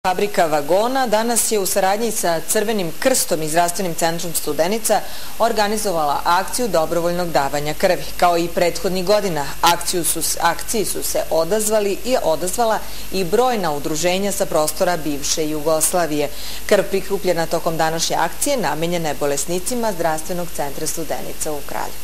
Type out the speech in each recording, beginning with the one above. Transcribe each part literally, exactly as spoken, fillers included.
Fabrika vagona danas je u saradnji sa Crvenim krstom i Zdravstvenim centrom Studenica organizovala akciju dobrovoljnog davanja krvi. Kao i prethodnih godina, akciju su, akciji su se odazvali i odazvala i brojna udruženja sa prostora bivše Jugoslavije. Krv prikupljena tokom današnje akcije namenjena je bolesnicima Zdravstvenog centra Studenica u Kraljevu.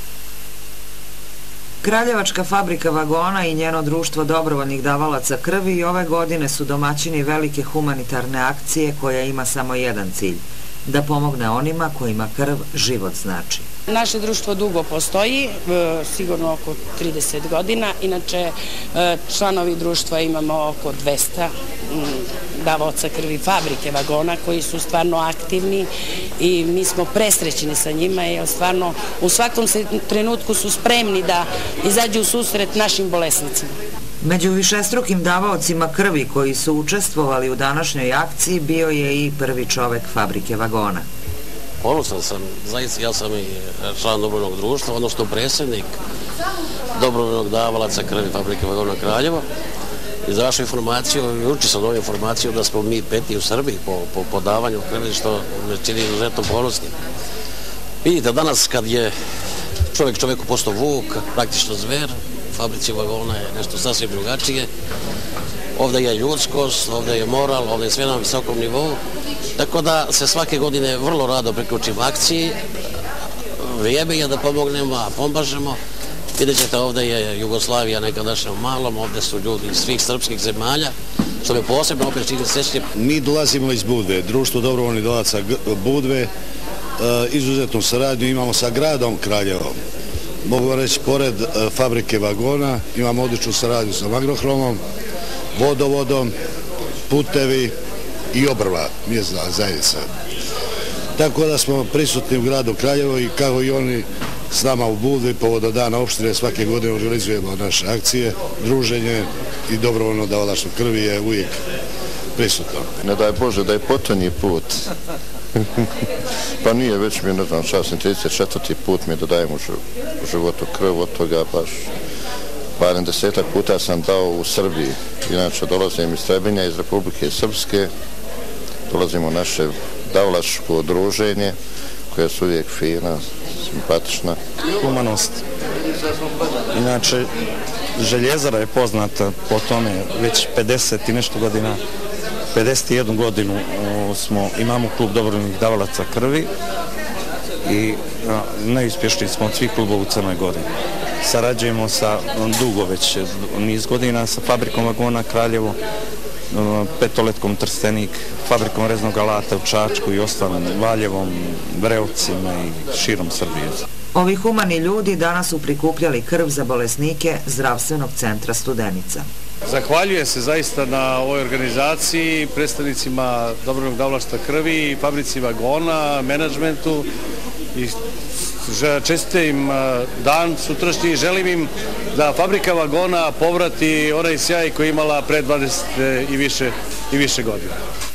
Kraljevačka fabrika vagona i njeno društvo dobrovoljnih davalaca krvi i ove godine su domaćini velike humanitarne akcije koja ima samo jedan cilj – da pomogne onima kojima krv život znači. Naše društvo dugo postoji, sigurno oko trideset godina. Inače, članovi društva imamo oko dvesta davaoca krvi fabrike vagona koji su stvarno aktivni i mi smo presrećeni sa njima jer stvarno u svakom trenutku su spremni da izađu u susret našim bolesnicima. Među višestrukim davaocima krvi koji su učestvovali u današnjoj akciji bio je i prvi čovek fabrike vagona. Ponosan sam, zaista ja sam i član dobrovoljnog društva, odnosno predsjednik dobrovoljnog davalaca krvi fabrike vagona Kraljevo. I za vašu informaciju, juče sam dobio informaciju da smo mi peti u Srbiji po, po podavanju krvi, što me čini izuzetno ponosnim. Vidite, danas kad je čovjek čovjeku postao vuk, praktično zver, u fabrici vagona je nešto sasvim drugačije. Ovdje je ljudskost, ovdje je moral, ovdje je sve na visokom nivou. Tako da se svake godine vrlo rado priključim akciji. Vrijeme je da pomognemo, a pomažemo. Vidjet ćete, ovdje je Jugoslavija nekadašnja malom, ovdje su ljudi iz svih srpskih zemalja, što me posebno opet čini srećnim. Mi dolazimo iz Budve, društvo dobrovoljnih davalaca Budve, izuzetnu saradnju imamo sa gradom Kraljevom. Mogu reći, pored fabrike vagona imamo odličnu saradnju sa Magrohromom, vodovodom, putevi i obrva, mjesna zajednica. Tako da smo prisutni u gradu Kraljevo i kao i oni s nama u Budvi povodom dana opštine svake godine organizujemo naše akcije, druženje i dobrovoljno davalaštvo krvi je uvijek prisutno. Ne daj Bože da je potonji put. Pa nije, već mi, ne znam, časni trideset četvrti put mi da dajem u životu krv, od toga baš barem desetak puta sam dao u Srbiji. Inače, dolazim iz Trebinja, iz Republike Srpske, dolazimo u naše davalačko udruženje, koje su uvijek fina, simpatična. Humanost. Inače, Željezara je poznata po tome već pedeset i nešto godina, pedeset jednu godinu smo, imamo klub dobrovoljnih davalaca krvi i najuspješniji smo od svih klubova u Crnoj Gori. Sarađujemo sa dugo već niz godina sa fabrikom vagona Kraljevo, Petoletkom Trstenik, fabrikom reznog alata u Čačku i ostalim Valjevom, Vreovcima i širom Srbije. Ovi humani ljudi danas su prikupljali krv za bolesnike Zdravstvenog centra Studenica. Zahvaljujem se zaista na ovoj organizaciji, predstavnicima dobrovoljnog davalaštva krvi, fabrici vagona, menadžmentu i čestitam im dan sutrašnji i želim im da fabrika vagona povrati onaj sjaj koji je imala pre dvadeset i više godina.